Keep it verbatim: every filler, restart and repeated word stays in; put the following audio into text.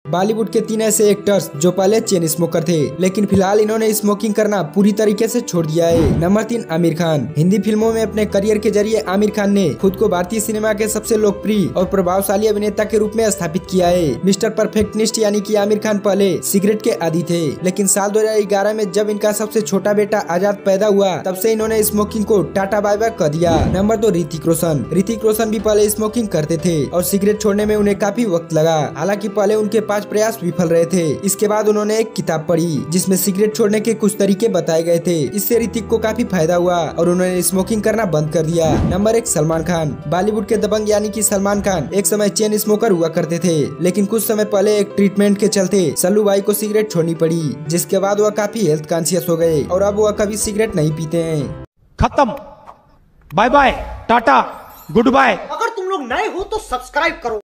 बॉलीवुड के तीन ऐसे एक्टर्स जो पहले चेन स्मोकर थे, लेकिन फिलहाल इन्होंने स्मोकिंग करना पूरी तरीके से छोड़ दिया है। नंबर तीन, आमिर खान। हिंदी फिल्मों में अपने करियर के जरिए आमिर खान ने खुद को भारतीय सिनेमा के सबसे लोकप्रिय और प्रभावशाली अभिनेता के रूप में स्थापित किया है। मिस्टर परफेक्शनिस्ट यानी कि आमिर खान पहले सिगरेट के आदी थे, लेकिन साल दो हजार ग्यारह में जब इनका सबसे छोटा बेटा आजाद पैदा हुआ, तब से इन्होंने स्मोकिंग को टाटा बाय बाय कर दिया। नंबर दो, ऋतिक रोशन। ऋतिक रोशन भी पहले स्मोकिंग करते थे और सिगरेट छोड़ने में उन्हें काफी वक्त लगा। हालांकि पहले उनके पांच प्रयास विफल रहे थे। इसके बाद उन्होंने एक किताब पढ़ी जिसमें सिगरेट छोड़ने के कुछ तरीके बताए गए थे। इससे ऋतिक को काफी फायदा हुआ और उन्होंने स्मोकिंग करना बंद कर दिया। नंबर एक, सलमान खान। बॉलीवुड के दबंग यानी कि सलमान खान एक समय चेन स्मोकर हुआ करते थे, लेकिन कुछ समय पहले एक ट्रीटमेंट के चलते सल्लू भाई को सिगरेट छोड़नी पड़ी, जिसके बाद वह काफी हेल्थ कॉन्शियस हो गए और अब वह कभी सिगरेट नहीं पीते हैं। खत्म, bye bye, tata, goodbye. अगर तुम लोग नए हो तो सब्सक्राइब करो।